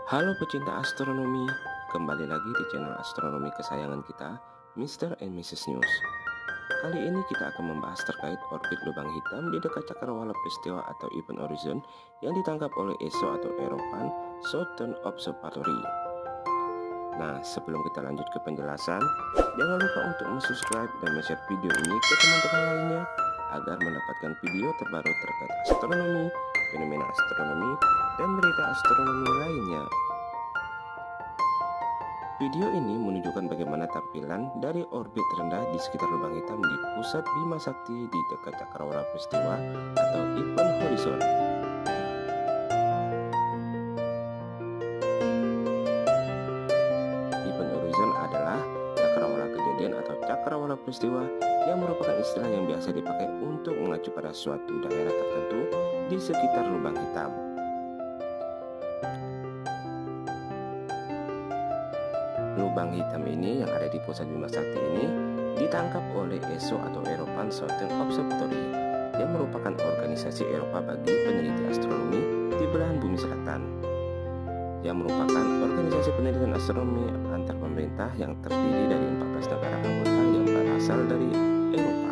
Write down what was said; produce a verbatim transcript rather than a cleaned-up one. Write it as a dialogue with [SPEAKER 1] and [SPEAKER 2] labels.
[SPEAKER 1] Halo pecinta astronomi, kembali lagi di channel astronomi kesayangan kita, Mister and Missus News. Kali ini kita akan membahas terkait orbit lubang hitam di dekat cakrawala peristiwa atau Event Horizon yang ditangkap oleh E S O atau European Southern Observatory. Nah, sebelum kita lanjut ke penjelasan, jangan lupa untuk subscribe dan share video ini ke teman-teman lainnya agar mendapatkan video terbaru terkait astronomi, fenomena astronomi, dan berita astronomi lainnya. Video ini menunjukkan bagaimana tampilan dari orbit rendah di sekitar lubang hitam di pusat Bima Sakti di dekat cakrawala peristiwa atau Event Horizon. Event Horizon adalah cakrawala kejadian atau cakrawala peristiwa yang merupakan istilah yang biasa dipakai untuk mengacu pada suatu daerah tertentu di sekitar lubang hitam. Lubang hitam ini yang ada di pusat Bima Sakti ini ditangkap oleh E S O atau European Southern Observatory yang merupakan organisasi Eropa bagi peneliti astronomi di belahan bumi selatan, yang merupakan organisasi penelitian astronomi antar pemerintah yang terdiri dari empat belas negara anggota yang berasal dari Eropa.